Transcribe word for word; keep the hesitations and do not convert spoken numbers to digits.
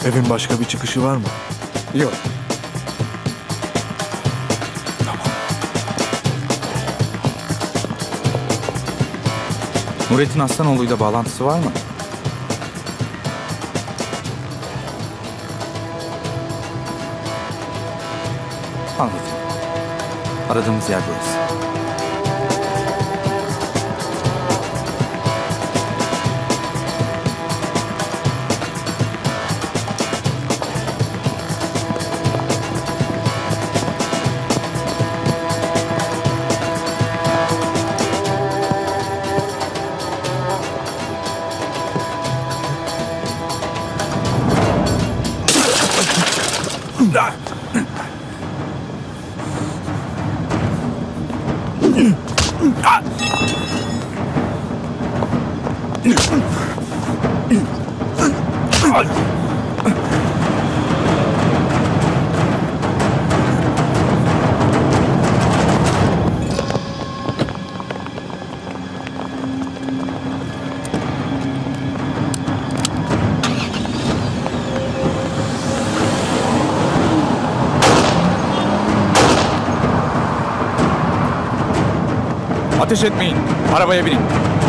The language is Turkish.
Evin başka bir çıkışı var mı? Yok. Nurettin Aslanoğlu'yla bağlantısı var mı? Anladım. Aradığımız yer burası. Ateş etmeyin. Arabaya binin.